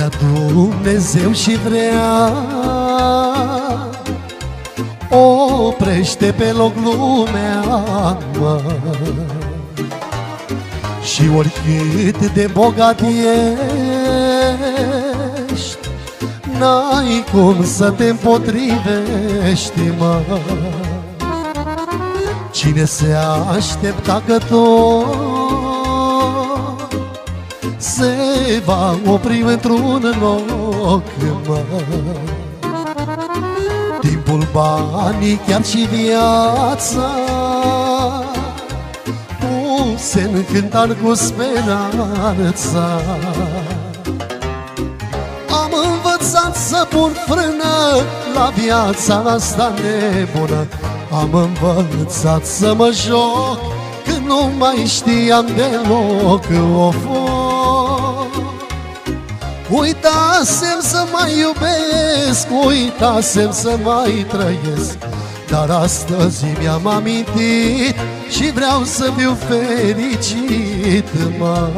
Dumnezeu și vrea, oprește pe loc lumea, mă. Și oricât de bogat ești, n-ai cum să te împotrivești, mă. Cine se aștepta că tot se va opri într-un loc, mă. Timpul, banii, chiar și viața puse în cântar cu speranța. Am învățat să pun frână la viața asta nebună. Am învățat să mă joc când nu mai știam deloc o foc. Uitasem să mai iubesc, uitasem să mai trăiesc, dar astăzi mi-am amintit și vreau să fiu fericit, mă.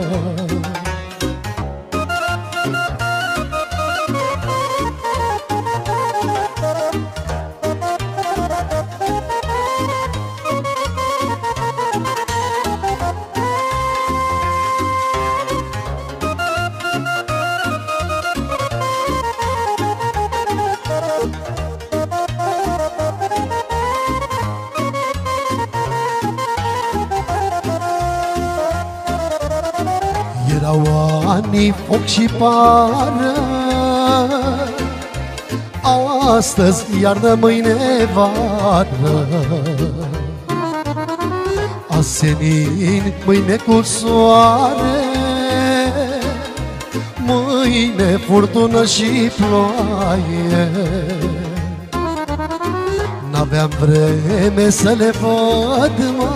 Erau anii foc și pară, astăzi iarnă, mâine vară. Asenin, mâine cu soare, mâine furtună și ploaie. N-aveam vreme să le văd, mă,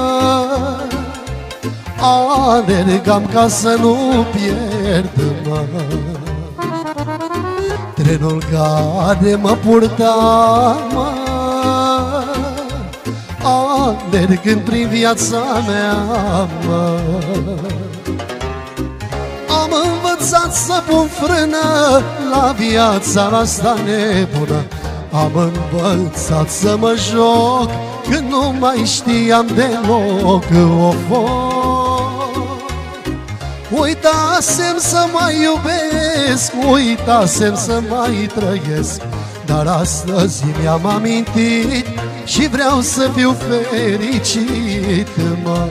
alergam ca să nu pierd, mă. Trenul care mă purta, mă, alergând prin viața mea, mă. Am învățat să pun frână la viața asta nebună. Am învățat să mă joc când nu mai știam deloc o foc. Uitasem să mai iubesc, uitasem să mai trăiesc, dar astăzi mi-am amintit și vreau să fiu fericit, mă.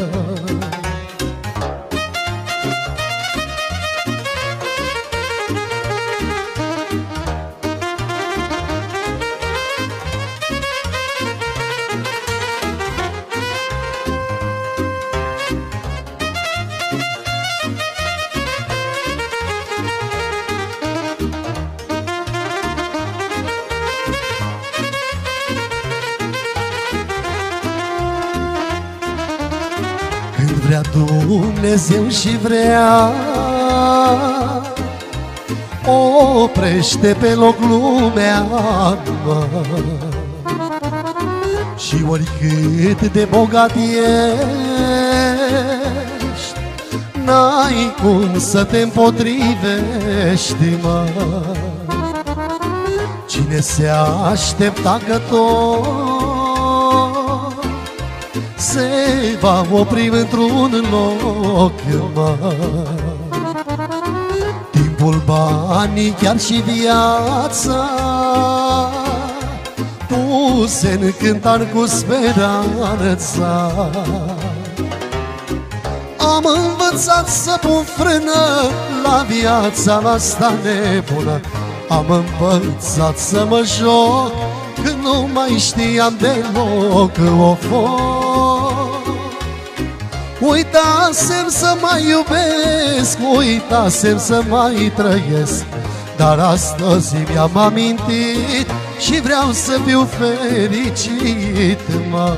Vrea Dumnezeu și vrea, oprește pe loc lumea, mă. Și oricât de bogat ești, n-ai cum să te împotrivești, mă. Cine se aștepta că tot se va opri într-un loc, mă. Timpul, banii, chiar și viața puse în cântar cu speranța. Am învățat să pun frână la viața asta nebună. Am învățat să mă joc când nu mai știam deloc o foc. Uitasem să mai iubesc, uitasem să mai trăiesc, dar astăzi mi-am amintit și vreau să fiu fericit, mă.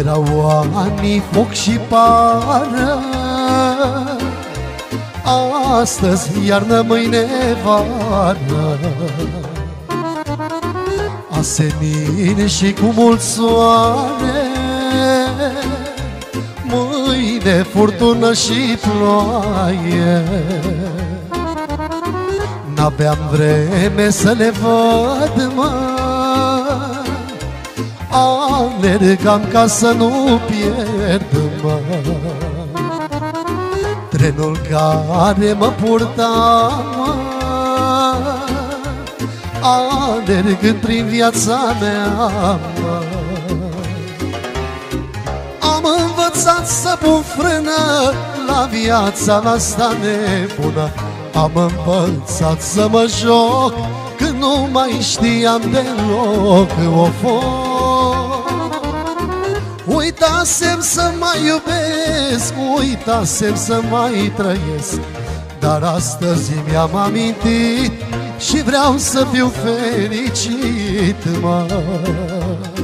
Erau anii foc și pară, astăzi iarnă, mâine vară. Asenin și cu mult soare, mâine furtună și ploaie. N-aveam vreme să le văd, mă, alergam ca să nu pierd, mă. Trenul care mă purta, mă, alergând prin viața mea, mă. Am învățat să pun frână la viața asta nebună. Am învățat să mă joc când nu mai știam deloc. Uitasem să mai iubesc, uitasem să mai trăiesc, dar astăzi mi-am amintit și vreau să fiu fericit, mă.